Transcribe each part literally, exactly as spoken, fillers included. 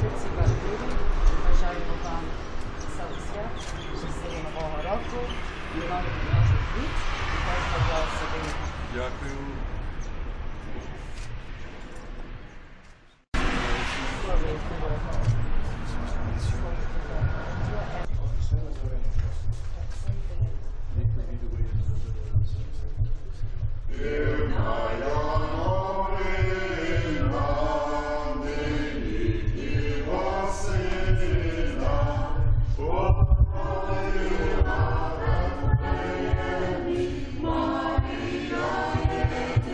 Отці Ардірі, бажаємо вам веселих свят, щасливого нового року, нових наших літ і Божого благословення. Дякую. Марія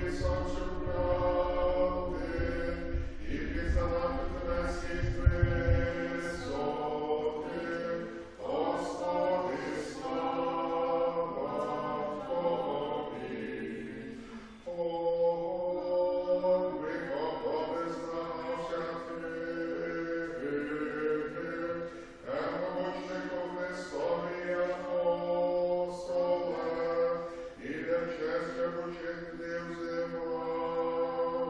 Честь, почести в землі.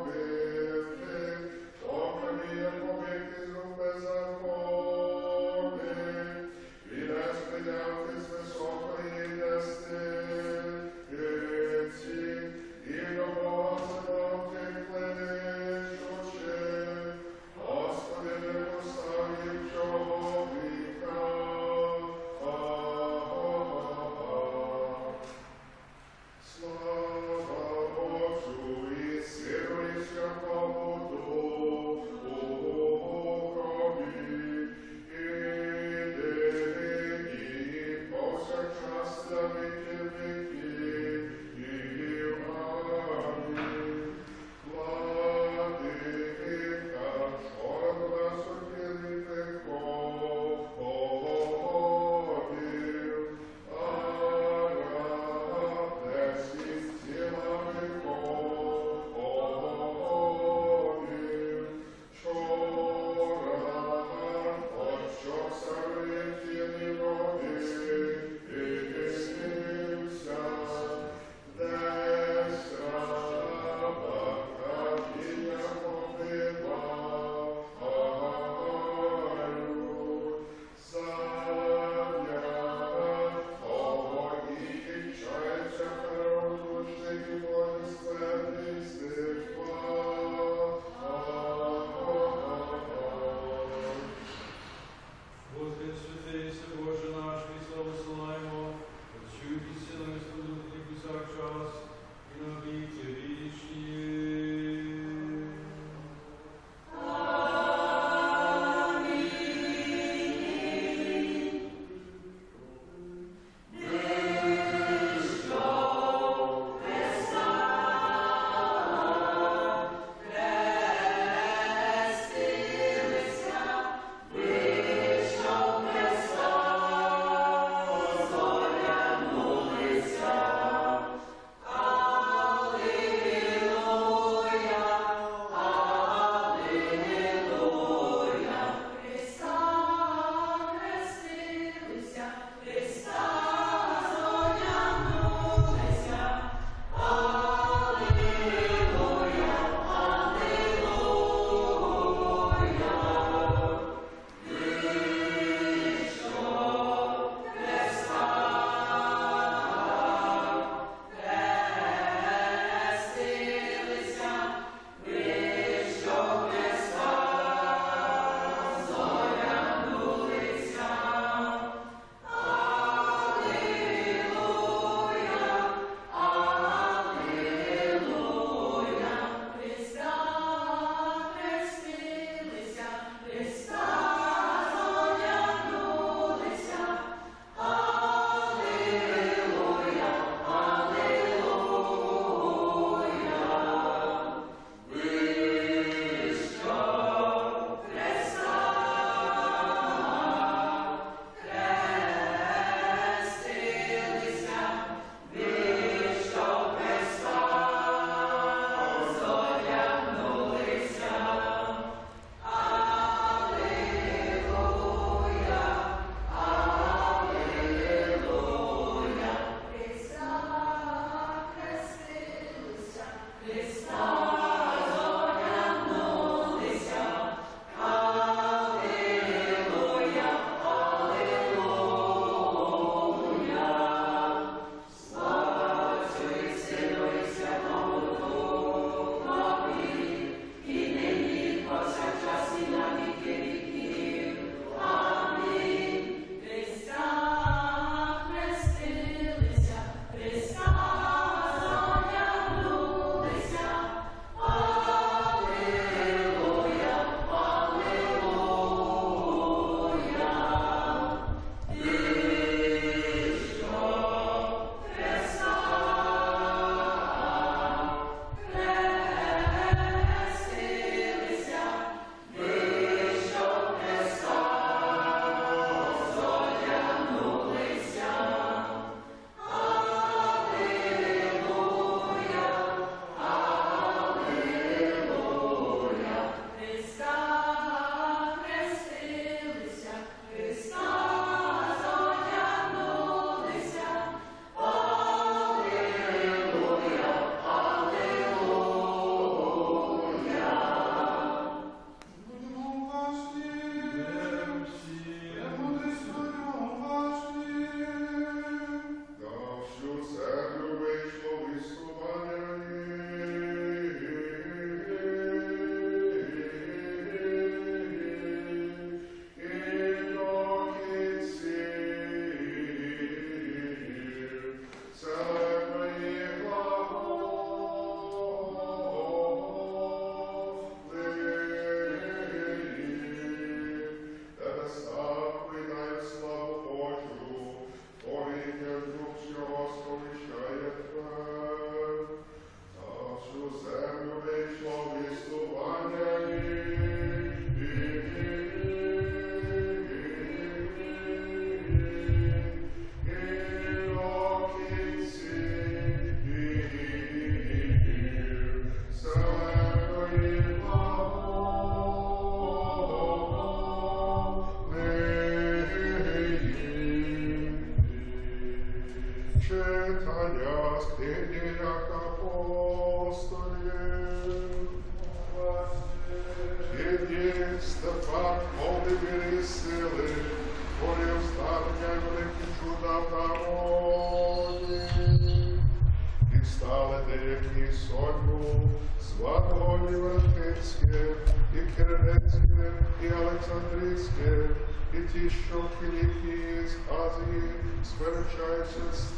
Святогорі Верхницьке, і Киренецьке, і Олександрійське, і ті, що в Кілікії з Азії сперечаються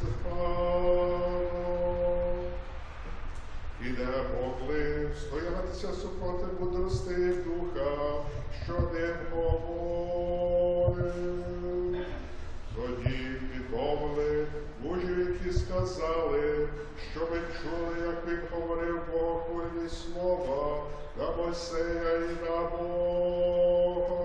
Стефаном. І не могли стоятися супроти мудрости духа, що ним говорив. Тоді відмовили мужі, які сказали, що ми чули, як він говорив Богохульні слова на Мойсея і на Бога.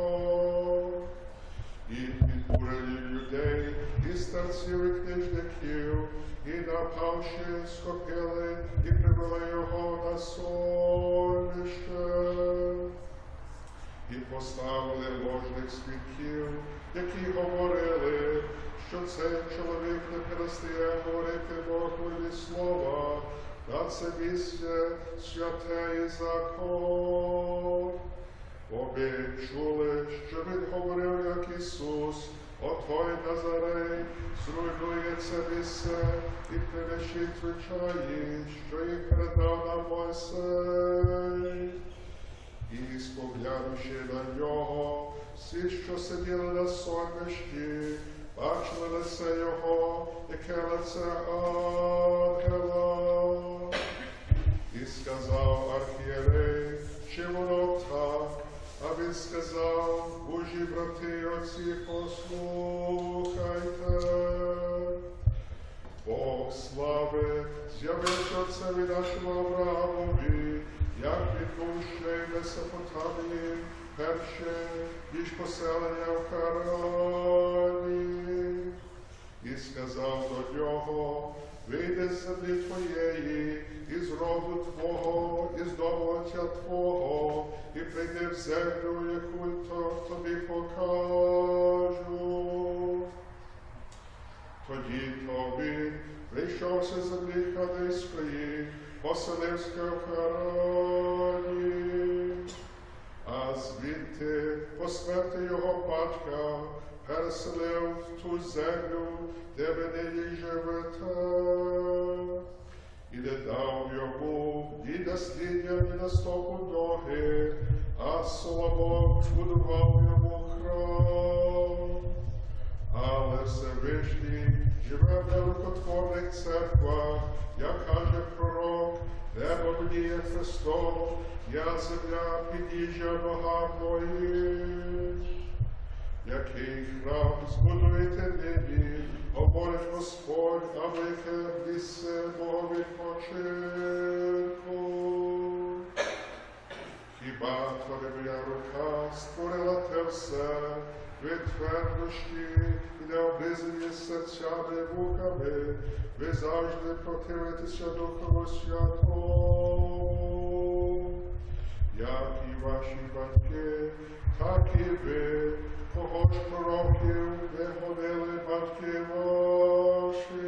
І підбурені людей, і старців, і книжників, і напавши, схопили, і привели його на солище. І поставили ложних свідків, які говорили, що цей чоловік не перестає говорити Богохульні слова, на це місце святе і закон. Обі чули, що він говорив, як Ісус, отой Назарей, зруйнує це місце і принесіть звичаї, що їх передав нам Мойсей. І, споглянувши на нього, всі, що сиділи на сонмищі, бачили лице його, яке лице ангела. І сказав архієрей, чи воно так? А він сказав, мужі, брати й отці, послухайте. Бог слави з'явився отцеві нашому Авраамові, як він був ще й в Месопотамії, перше, ніж поселення в Харані. І сказав до нього, вийди з землі твоєї, із роду твого, із дому отця твого, і прийди в землю, яку тобі покажу. Тоді то він, прийшовши з землі Хадейської, поселився в Харані, а звідти по смерті його батька переселив в ту землю, де ви нині живете, і не дав йому ні насліддя, ні наступу ноги, а Соломон будував йому храм. Але Всевишній живе в нерукотворних церквах, як каже пророк, небо мені Христом, я земля підніжжя ногам моїх. Який храм збудуєте нині, говорить Господь, а велике місце мого відпочинку. Хіба твоя рука створила те все, ви твердощі і необлизані серцями вухами, ви завжди противитеся Духову Святому. Як і ваші батьки, так і ви, кого ж пророків не гонили батьки ваші.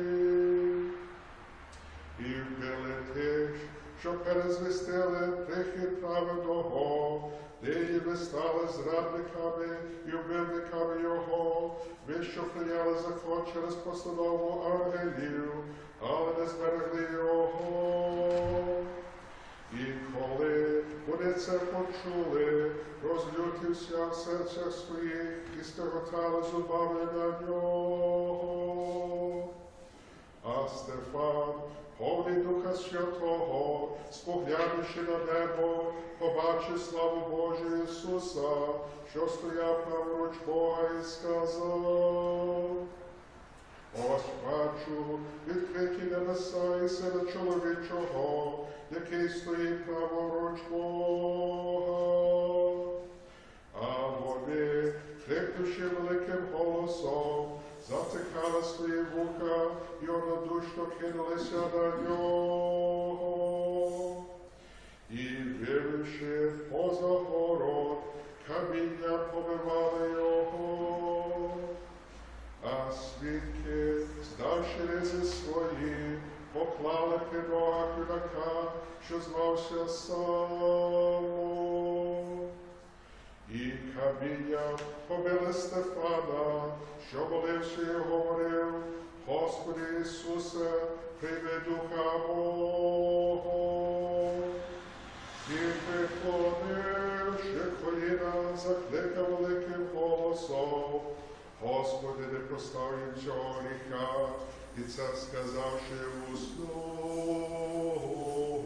І вбили тих, що перезвістили прихід праведного, нині ви стали зрадниками і вбивниками його, ви, що прийняли закон через постанову ангелів, але не зберегли його. І коли вони це почули, розлютився в серцях своїх і стеготали зубами на нього. А Стефан, повний Духа Святого, споглянувши на небо, побачив славу Божу Ісуса, що стояв праворуч Бога, і сказав: ось бачу відкриті небеса і Сина чоловічого, який стоїть праворуч Бога. А вони, крикнувши великим голосом, затикали свої вуха і однодушно кинулися на нього. І, вивівши поза город, каміння побивали його. А свідки, здавши ризи свої, поклали при ногах юнака, що звався Савлом. І каміння побили Стефана, що молився і говорив: Господи Ісусе, прийми духа мого. Господи, не простав їм цього гріха, і це сказавши уснув.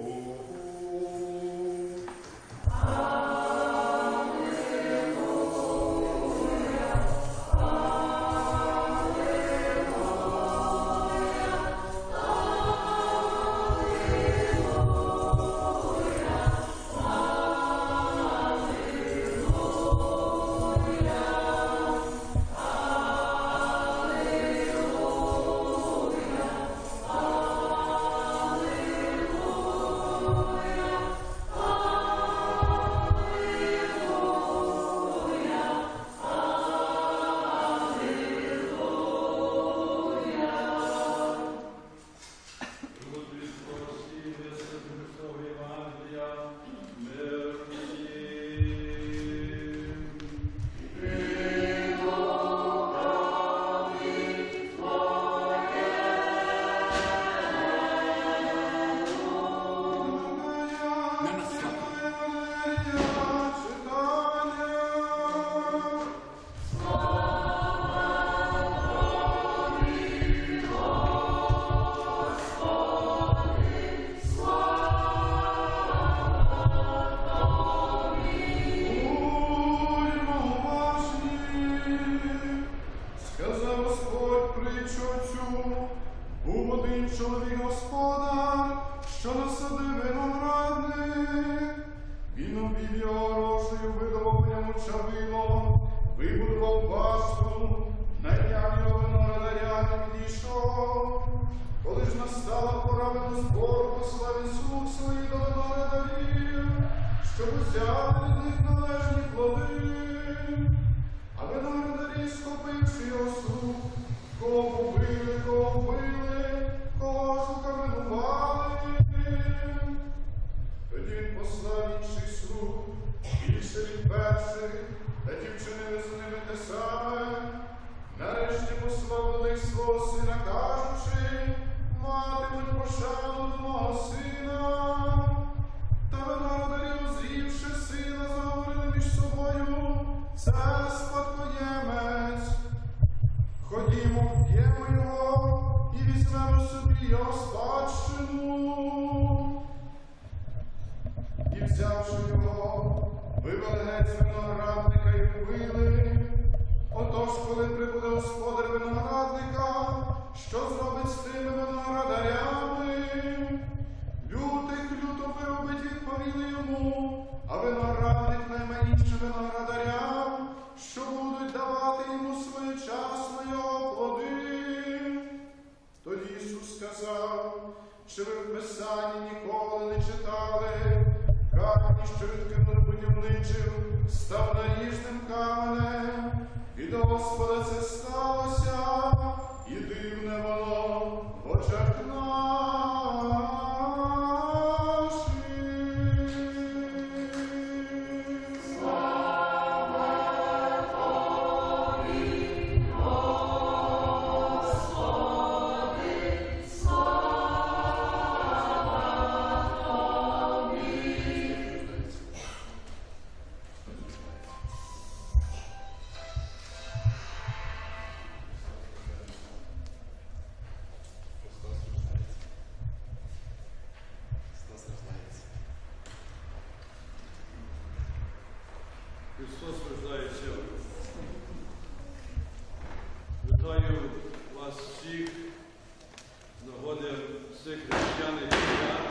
Христос рождається. Вітаю вас всіх з нагоди всіх християних свят.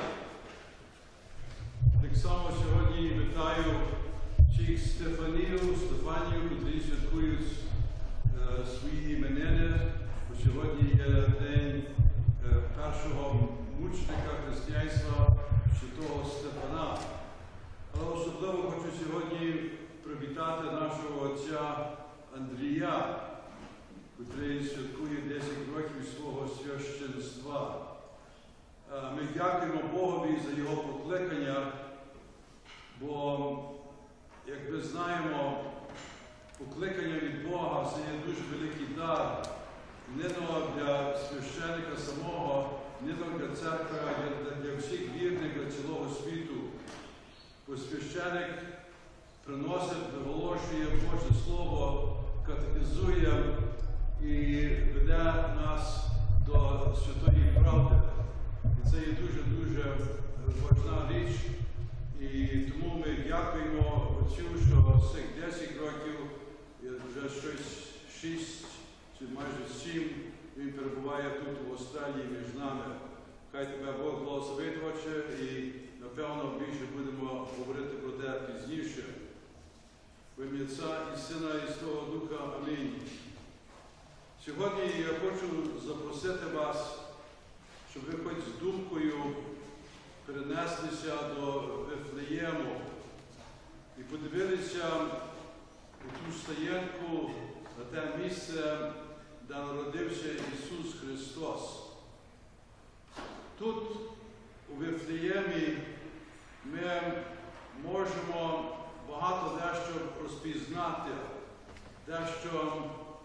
Так само сьогодні вітаю всіх Стефанів, Стефанів, котрі святкують е, свої іменини. Бо сьогодні є день е, першого мученика християнства, святого Стефана. Але особливо хочу сьогодні привітати нашого отця Андрія, який святкує десять років свого священства. Ми дякуємо Богові за його покликання, бо, як ми знаємо, покликання від Бога – це є дуже великий дар, не для священника самого, не для церкви, а для всіх вірних, для цілого світу. Бо священик приносить, виголошує Боже Слово, катехизує і веде нас до святої правди. І це є дуже-дуже важна річ. І тому ми дякуємо Отцю, що з цих десять років, вже щось шість чи майже сім, він перебуває тут в Австралії між нами. Хай тебе Бог благословить, Отче, і напевно більше будемо говорити про те пізніше. В ім'я Отця і Сина і Святого Духа. Амінь. Сьогодні я хочу запросити вас, щоб ви хоч з думкою перенеслися до Вифлеєму і подивилися у ту стоянку на те місце, де народився Ісус Христос. Тут, у Вифлеємі, ми можемо багато дещо розпізнати, дещо,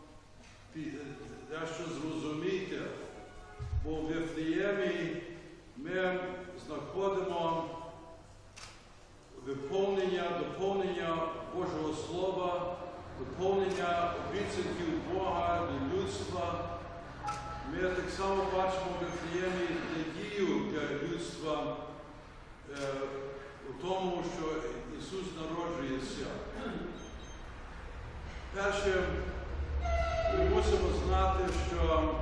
дещо зрозуміти, бо у Вифлеємі ми знаходимо виповнення, доповнення Божого Слова, доповнення обіцянків Бога до людства. Ми так само бачимо в Вифлеємі надію для людства е, у тому, що Ісус народжується. Перше, ми мусимо знати, що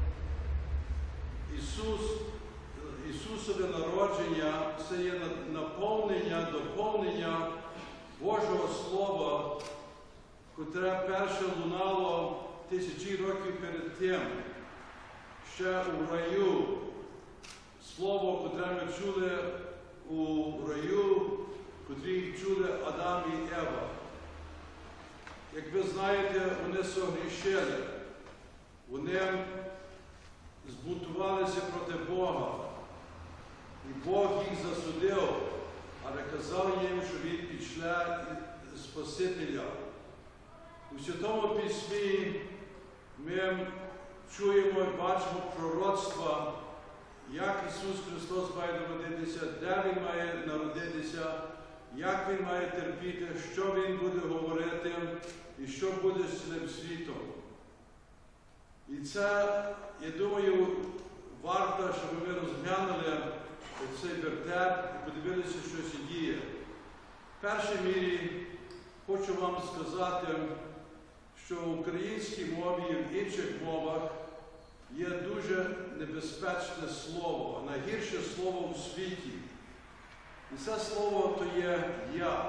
Ісус, Ісусове народження – це є наповнення, доповнення Божого Слова, котре перше лунало тисячі років перед тим, ще у раю. Слово, котре ми чули у раю, котрі чули Адам і Ева. Як ви знаєте, вони согрішили. Вони збунтувалися проти Бога. І Бог їх засудив, але казав їм, що Він підшле Спасителя. У Святому Письмі ми чуємо і бачимо пророцтва, як Ісус Христос має народитися, де Він має народитися, як Він має терпіти, що Він буде говорити і що буде з цим світом. І це, я думаю, варто, щоб ми розглянули цей вертеп і подивилися, що це діє. В першій мірі хочу вам сказати, що в українській мові і в інших мовах є дуже небезпечне слово, найгірше слово у світі. І це слово то є «я».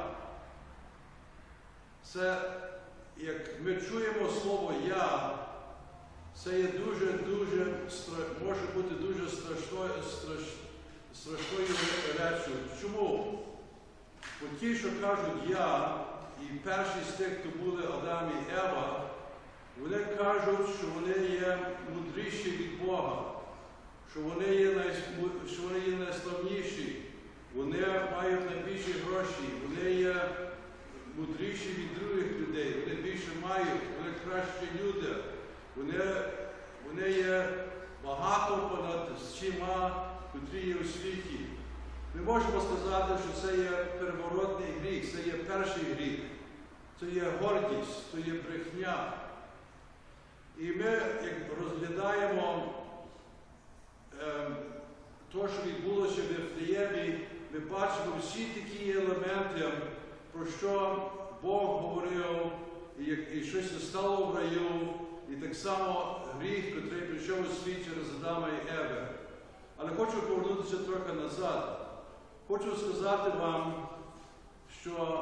Це, як ми чуємо слово «я», це є дуже-дуже, може бути дуже страшною, страш, страшною речою. Чому? Бо ті, що кажуть «я», і перші з тих, хто були Адам і Ева, вони кажуть, що вони є мудріші від Бога, що вони є, най... що вони є найславніші, вони мають найбільші гроші, вони є мудріші від других людей, вони більше мають, вони кращі люди, вони, вони є багато понад всіма, котрі є у світі. Ми можемо сказати, що це є первородний гріх, це є перший гріх, це є гордість, це є брехня. І ми, як розглядаємо е, те, що відбулося в Вифлеємі, ми бачимо всі такі елементи, про що Бог говорив, і, і щось стало в раю, і так само гріх, який прийшов у світ через Адама і Еви. Але хочу повернутися трохи назад. Хочу сказати вам, що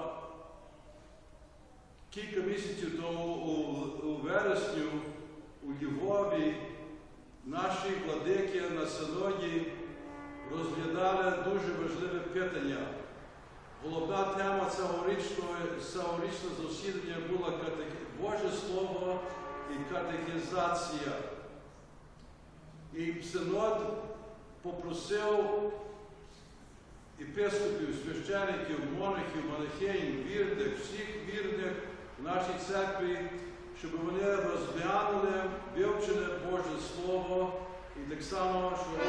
кілька місяців тому у, у вересню у Львові наші владики на синоді розглядали дуже важливе питання. Головна тема цьогорічного засідання була Боже Слово і катехізація. І синод попросив єпископів, священиків, монахів, монахинь, вірних, всіх вірних в нашій церкві, щоб вони розглянули, вивчили Боже Слово і так само, що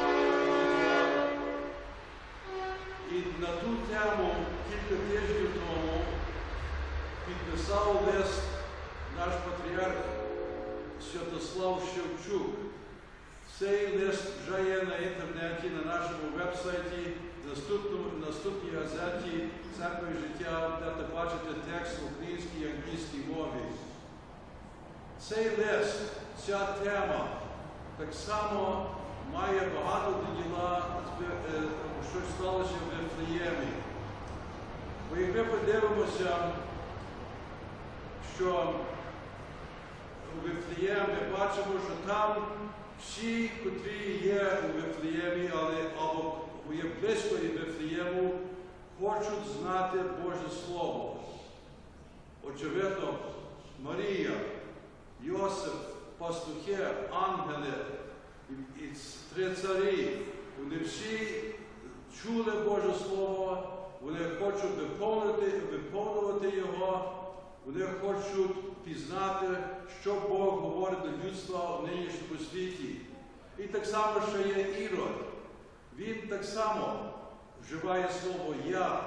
і на ту тему кілька тижнів тому підписав лист наш патріарх Святослав Шевчук. Цей лист вже є на інтернеті, на нашому веб-сайті, в наступній газеті «Церква і життя», де бачите текст в українській і англійській мові. Цей лист, ця тема, так само має багато до діла, що сталося в Вифлеємі. Бо як ми подивимося, що у Вифлеємі ми бачимо, що там всі, котрі є у Вифлеємі, але або є близько від Вифлеєму, хочуть знати Боже Слово. Очевидно, Марія, Йосип, пастухи, ангели і три царі, вони всі чули Боже Слово, вони хочуть виконувати, виконувати його, вони хочуть пізнати, що Бог говорить до людства в нинішньому світі. І так само, що є Ірод. Він так само вживає слово «я».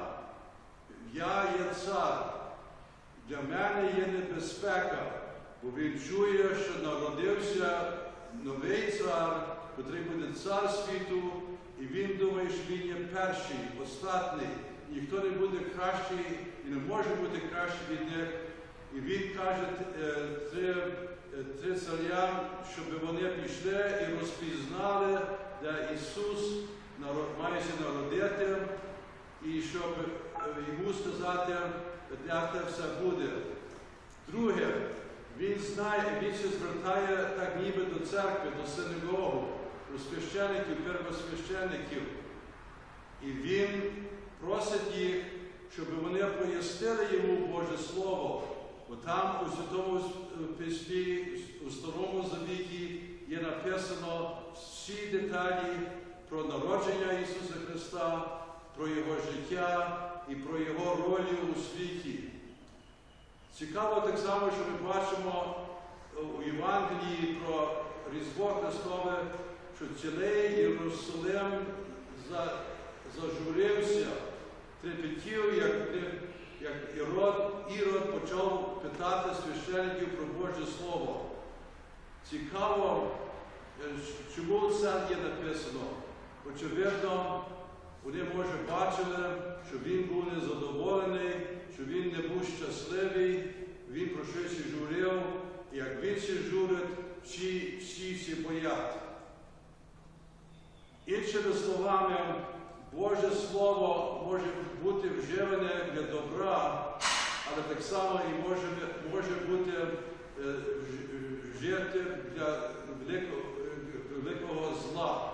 «Я є цар». Для мене є небезпека, бо він чує, що народився новий цар, який буде цар світу, і він думає, що він є перший, остатній. Ніхто не буде кращий і не може бути кращий від них. І він каже три, три царям, щоб вони пішли і розпізнали, де Ісус має народити, і щоб йому сказати, де це все буде. Друге, він знає, він се звертає так ніби до церкви, до синагоги, до священиків, первосвящеників. І він просить їх, щоб вони пояснили йому Боже Слово. Бо там у Святому Письмі, у Старому Завіті є написано всі деталі про народження Ісуса Христа, про Його життя і про Його роль у світі. Цікаво так само, що ми бачимо у Євангелії про Різдво Христове, що цілий Єрусалим зажурився, трепетів, як, як Ірод, Ірод почав питати священиків про Боже Слово. Цікаво, чому це є написано. Очевидно, вони, може, бачили, що він був незадоволений, що він не був щасливий, він про щось журив, і як він се журить, всі, всі всі боять. Іншими словами, Боже Слово може бути вживане для добра, але так само і може, може бути е, вжити для великого, великого зла.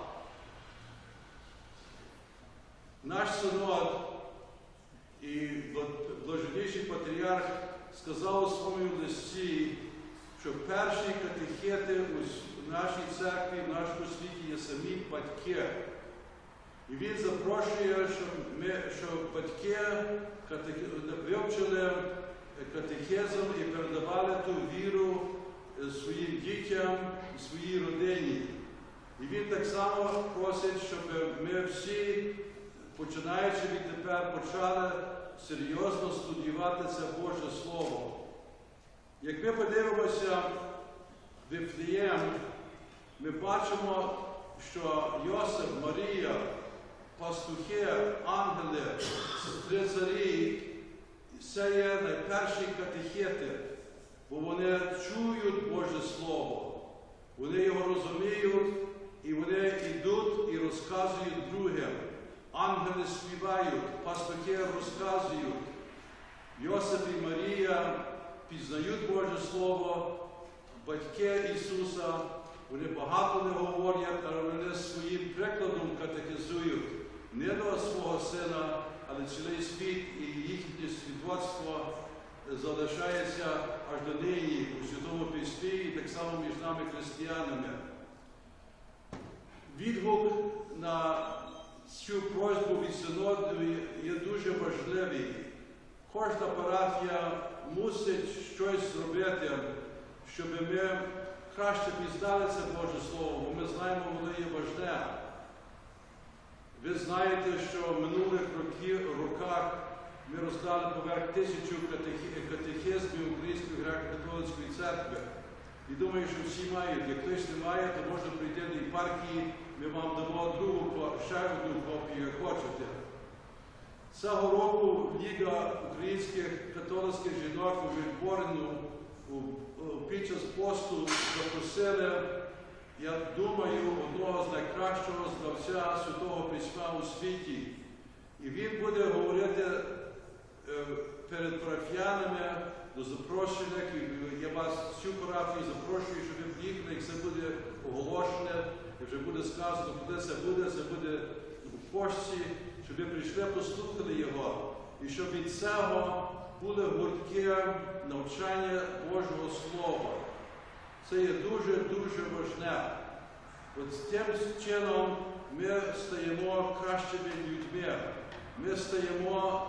Наш синод і блаженніший патріарх сказав у своєму листі, що перші катехети у нашій церкві, в нашому світі є самі батьки. І він запрошує, щоб, ми, щоб батьки вивчили катехизм і передавали ту віру своїм дітям і своїй родині. І він так само просить, щоб ми всі, починаючи відтепер, почали серйозно студіювати це Боже Слово. Як ми подивимося в Вифлеєм, ми бачимо, що Йосип, Марія, пастухи, ангели, три царі, це є найперші катехети, бо вони чують Боже Слово, вони його розуміють, і вони йдуть і розказують другим. Ангели співають, пастухи розказують. Йосип і Марія пізнають Боже Слово, батьки Ісуса, вони багато не говорять, але вони своїм прикладом катехизують не до свого сина, але цілий світ, і їхнє свідоцтво залишається аж до нині у Святому Письмі, і так само між нами християнами. Відгук на цю просьбу від синоду є дуже важливий. Кожна парафія мусить щось зробити, щоб ми краще пізнали це Боже Слово, бо ми знаємо, воно є важне. Ви знаєте, що в минулих роках ми роздали поверх тисячу катехизмів Української греко-католицької церкви. І думаю, що всі мають. Як хтось не має, то можна прийти до єпархії, ми вам дамо другу, ще одну копію, як хочете. Цього року Ліга українських католицьких жінок у відборену під час посту запросили, я думаю, одного з найкращого знавця Святого Письма у світі. І він буде говорити перед парафіянами до запрошених, і я вас всю парафію запрошую, щоб ви приїхали, як це буде оголошене, і вже буде сказано, коли це буде, це буде у пошті, щоб ви прийшли, послухали його, і щоб від цього були гуртки навчання Божого Слова. Це є дуже-дуже важне. От тим чином ми стаємо кращими людьми. Ми стаємо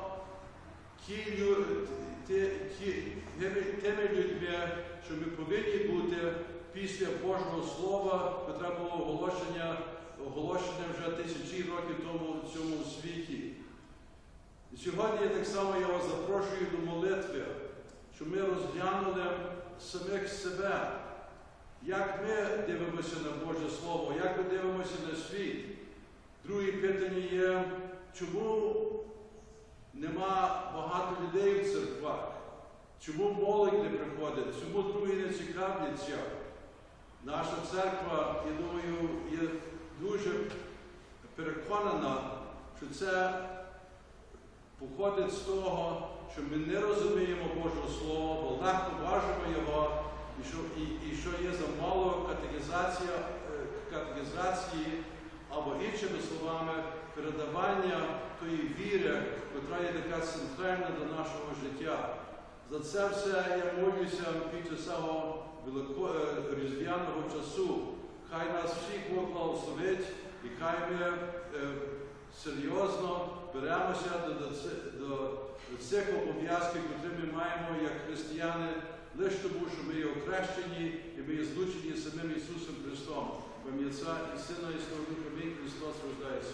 тими людьми, що ми повинні бути після Божого Слова, яке було оголошення, оголошене вже тисячі років тому в цьому світі. І сьогодні так само я вас запрошую до молитви, щоб ми розглянули самих себе, як ми дивимося на Боже Слово, як ми дивимося на світ. Друге питання є, чому нема багато людей в церквах, чому молодь не приходить, чому другі не цікавляться. Наша церква, я думаю, є дуже переконана, що це походить з того, що ми не розуміємо Божого Слова, бо легко важимо його, і що, і, і що є замало катехізація, катехізації, або іншими словами, передавання тої віри, яка є така центральна до нашого життя. За це все я молюся під час цього різдвяного часу. Хай нас всіх Бог благословить, і хай ми е, серйозно беремося до, до, до, до цих обов'язків, які ми маємо як християни, лише тому, що ми є охрещені і ми є злучені з самим Ісусом Христом. В ім'я Отця і Сина і Святого Духа, амінь. Христос рождається.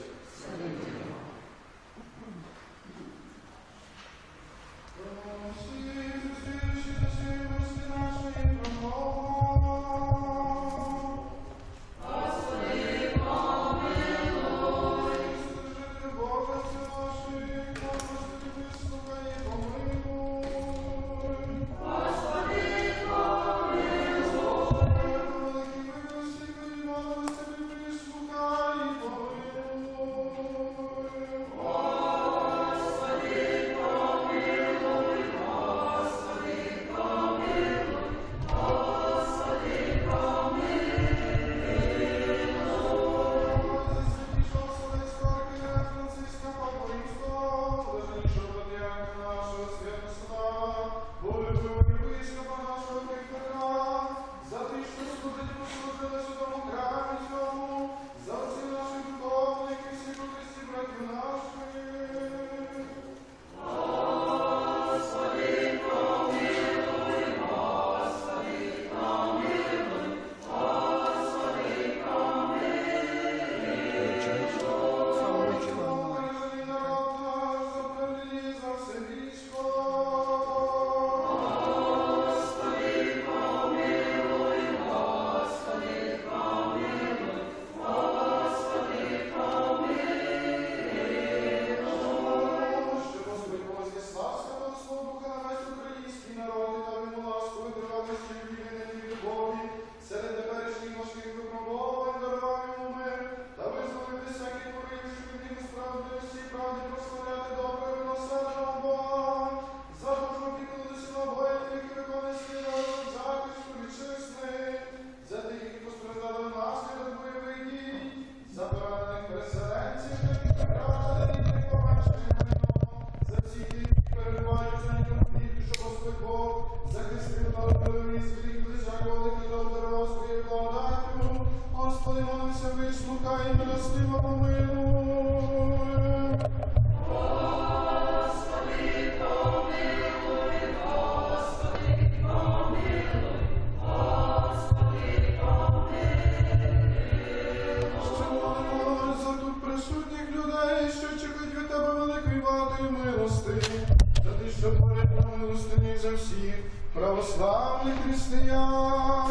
православних християн.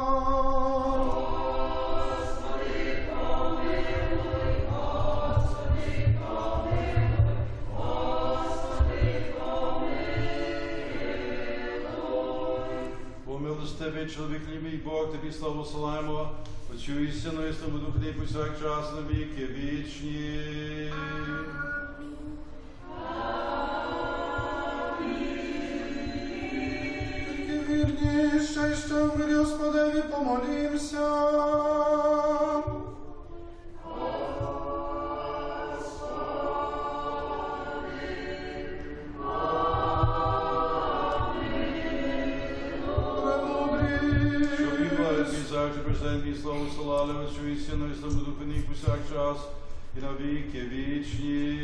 Господи, помилуй, Господи, помилуй, Господи, помилуй. Помилостивий чоловік, любий Бог, тобі славу славимо, Отцю і Сину і Святому Духу, і повсякчас на віки вічні. Вірніше, що в мирі Господеві помолімся. Щоб і благо твій завжди президент і славу слали, Отцю і Сину і Святому Духу, і повсякчас і на віки вічні.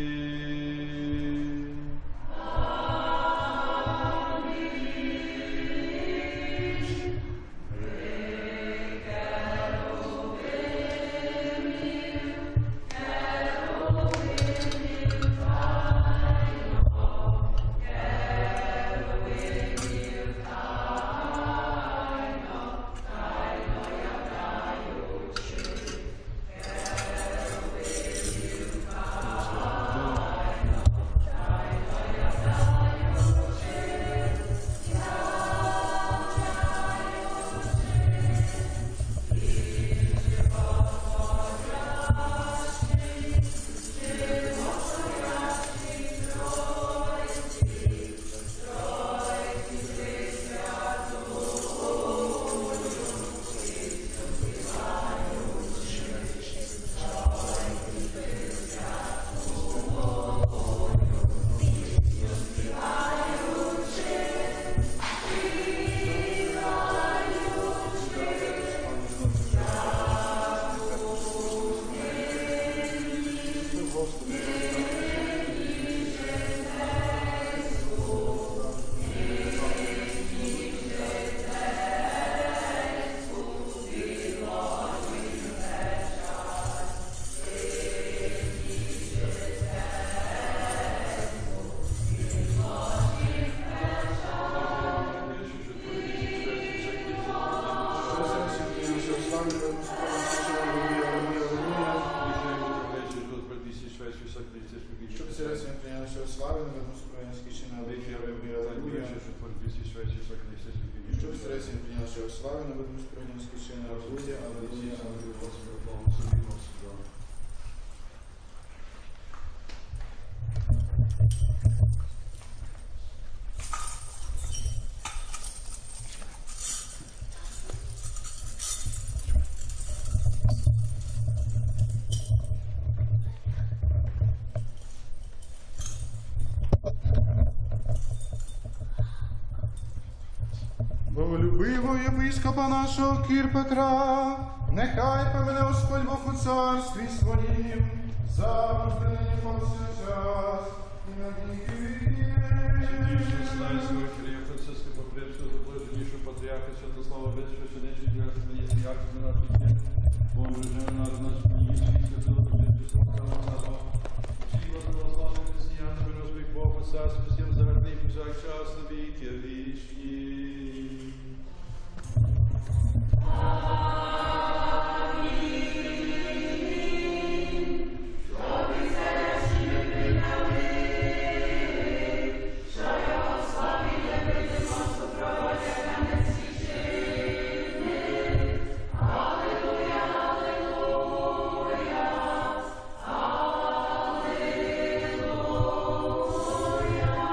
Боголюбивого єпископа нашого Кір Петра, нехай помине Господь Бог у царстві своїм, завжди нині повсякчас і на віки віків. Святішого Стасика, Кирія Франциска, Попрепського, Заблаженнішого Патріарха, Святослава Бецького, Синечого, Діяка, Святослава Діяка, Святослава Богом Божим, народ наш, Свій Святого, Святого, Святого, всі православні християни, Господь Бог, у царстві всім завжди і повсякчас на віки вічні.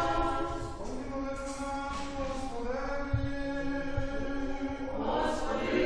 Господи,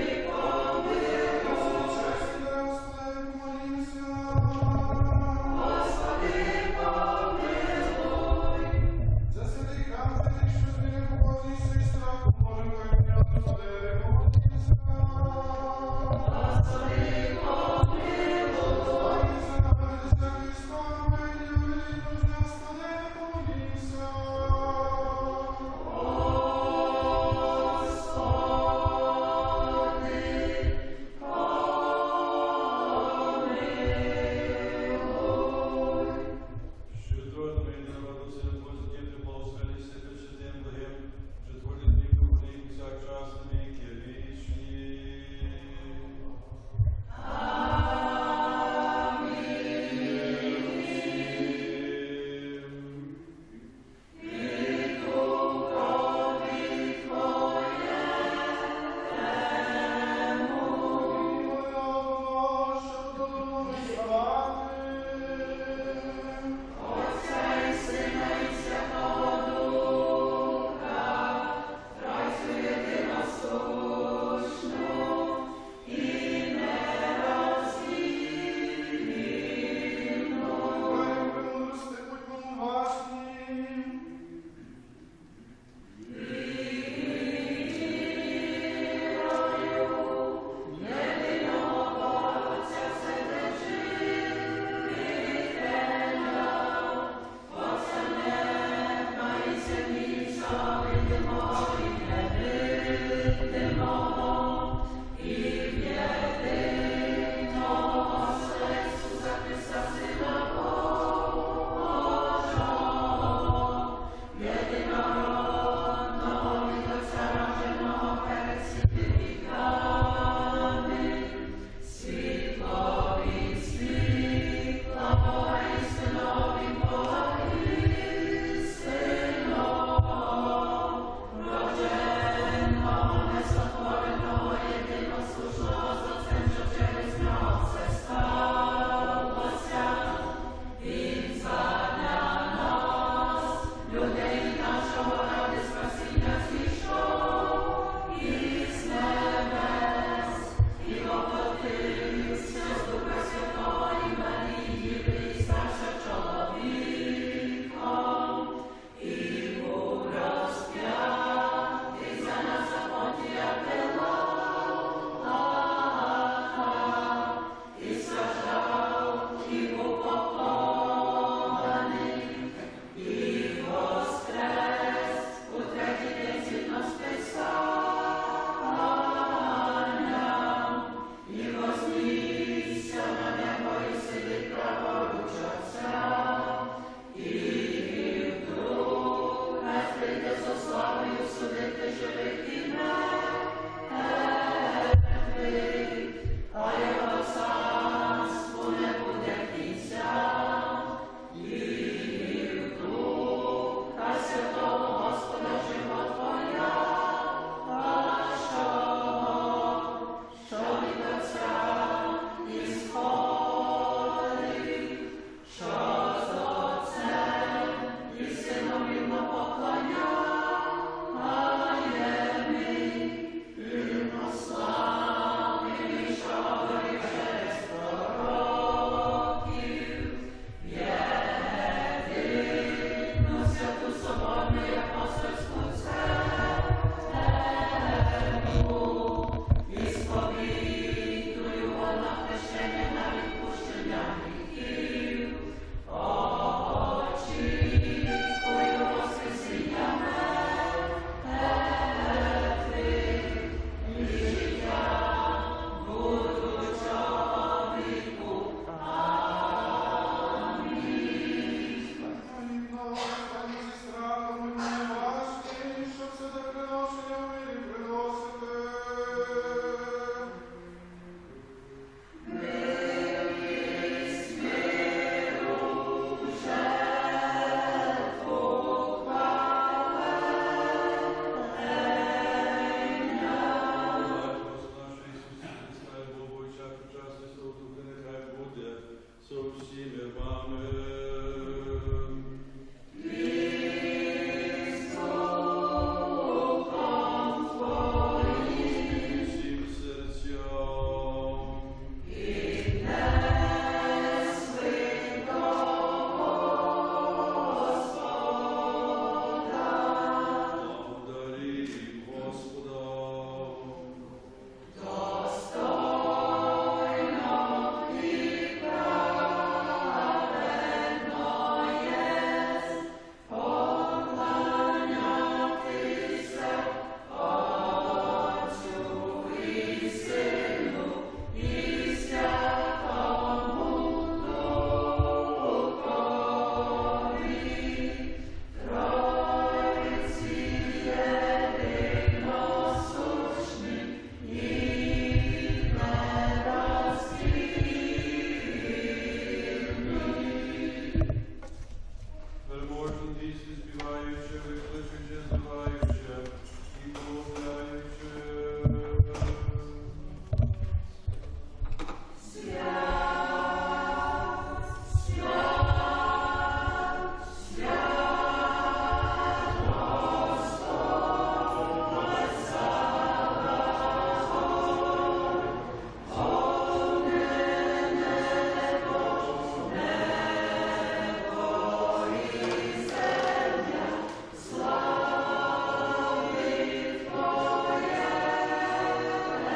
Amen.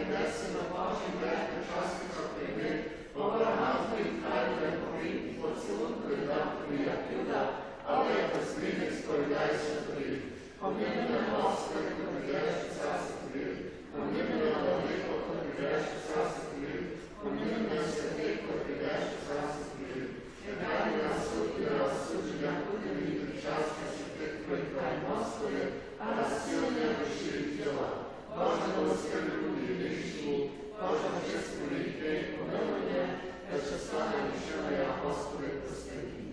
небесина Божий мир, часто прийми, обрагам твоїх хай не горить, і поцілунку і дам тобі, як Юда, але як розмінник сповідайся тобі. Помни мене, Господи, коли прийдеш у царство тобі, помни мене, Владико, коли прийдеш у царство тобі, помни мене, Святий, коли прийдеш у царство тобі. Не дай мене суд і розсудження, буде мені під час, що ти проїхай, Господи, а розцілення душі і тіла. Боже, милостивий любі вічні, Боже, очисти гріхи, помилуй мене, та що стане душа моя, Господи, прости.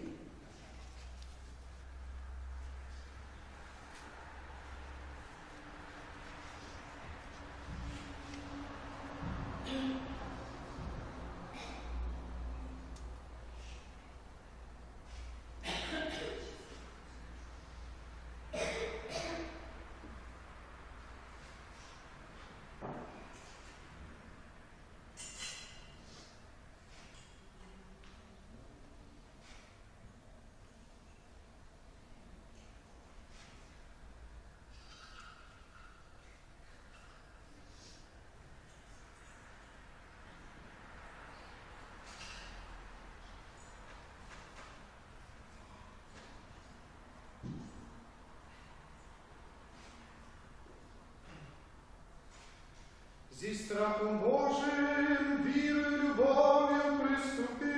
Зі страхом Божим, вірою, любов'ю приступи.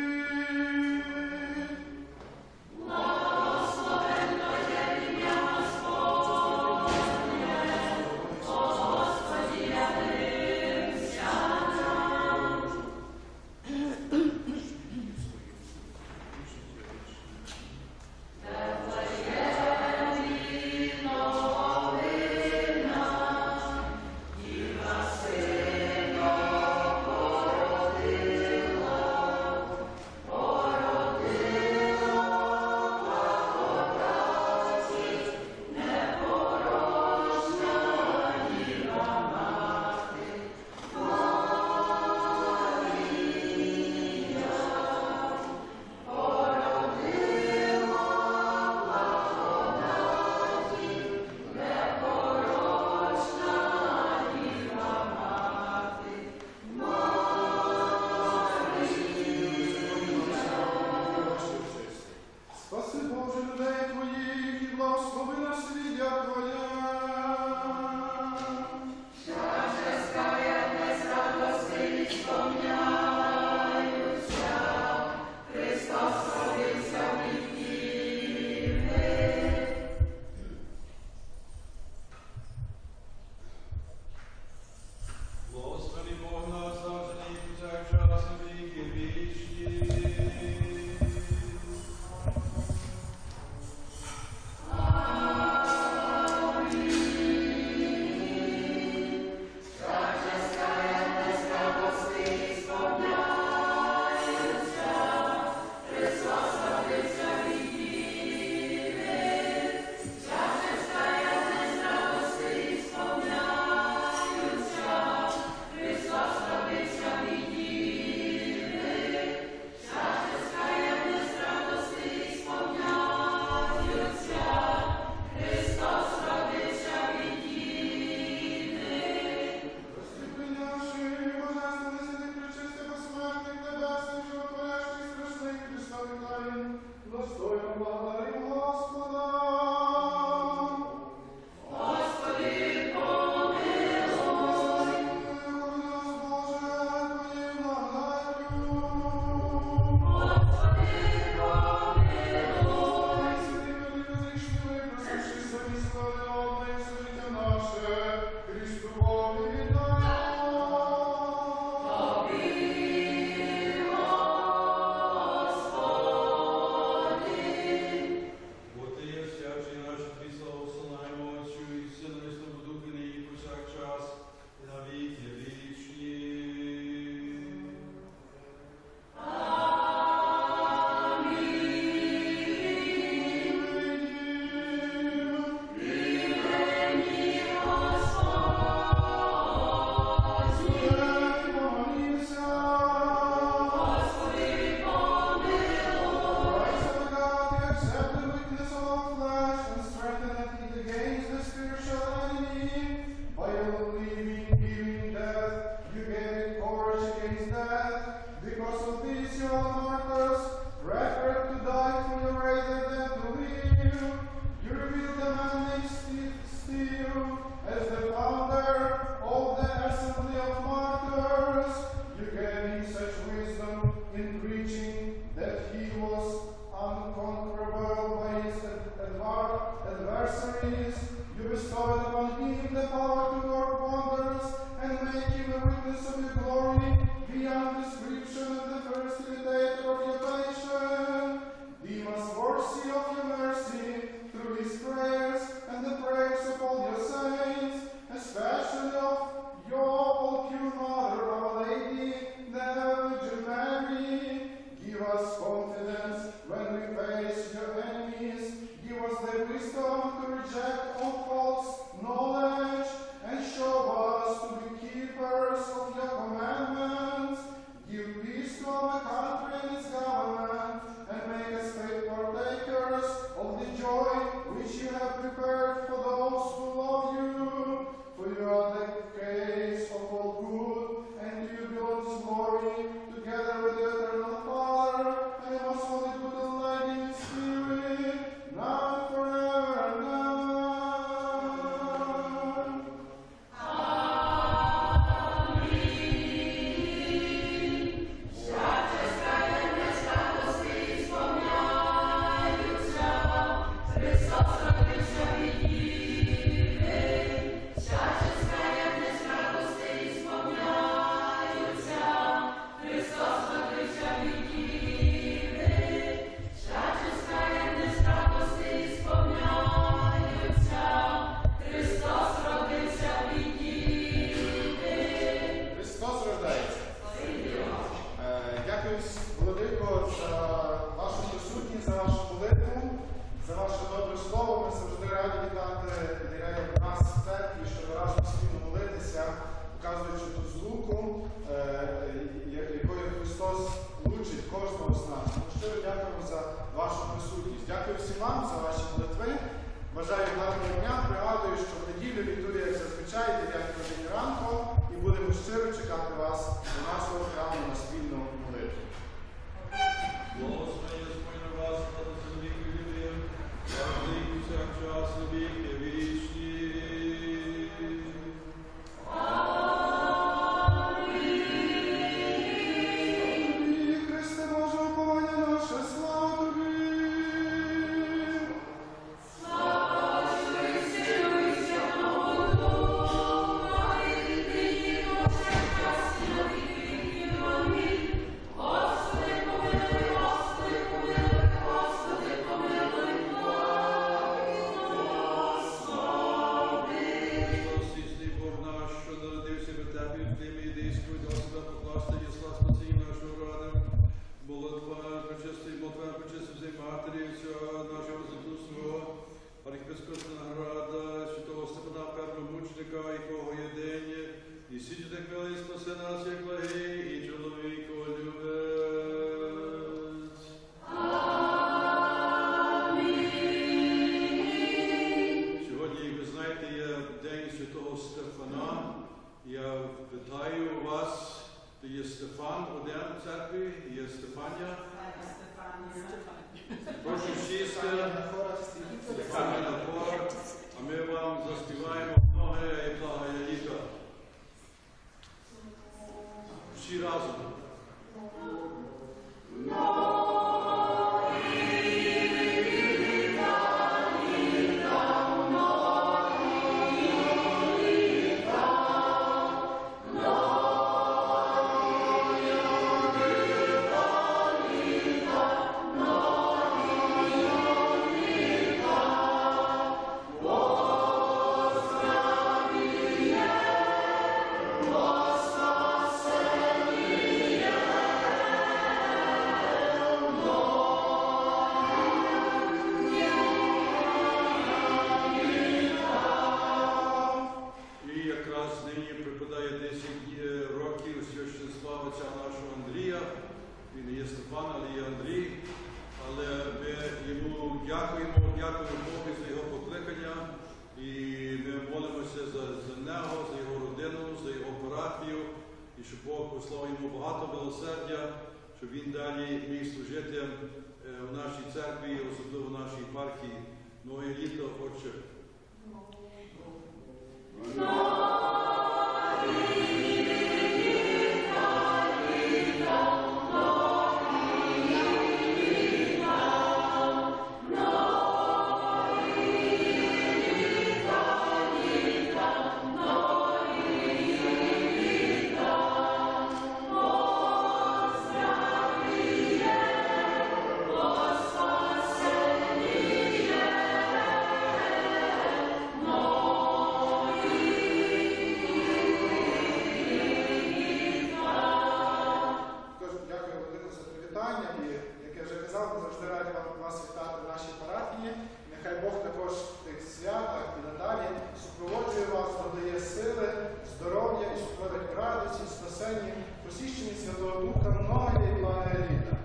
Благословенно є ім'я Господнє, о Господі, явився нам. Thank you. датного дня пригадую, що в неділю літургія, як зазвичай, дев'ята година ранку, і будемо щиро чекати вас до нашого храму на спільну молитву. Благослови Господь на вас, Отця віки віків, завжди і повсякчас на віки вічні. А ми вам заспіваємо Mnohaya Lita. Всі разом. Він є Стефан, але є Андрій. Але ми йому дякуємо, дякуємо Богу за його покликання. І ми молимося за, за нього, за його родину, за його парафію. І щоб Бог послав йому багато милосердя, щоб він далі міг служити в нашій церкві, особливо в нашій єпархії. Mnohaya Lita, Отче. Нехай Бог також в тих святах і надалі супроводжує вас, додає сили, здоров'я і супроводить радості, спасенні, посіщені Святого Духа, Mnohaya і Father Andriy.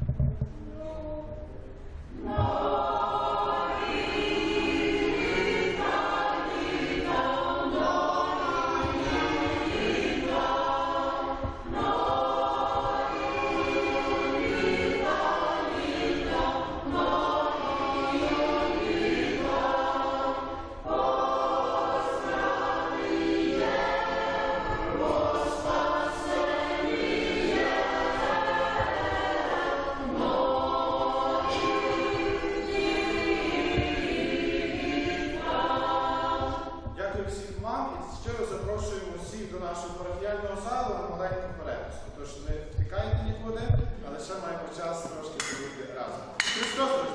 Щиро запрошуємо всіх до нашого парафіяльного залу на маленьку переписку. Тож не втікайте нікуди, але ще маємо час трошки побути разом. Христос!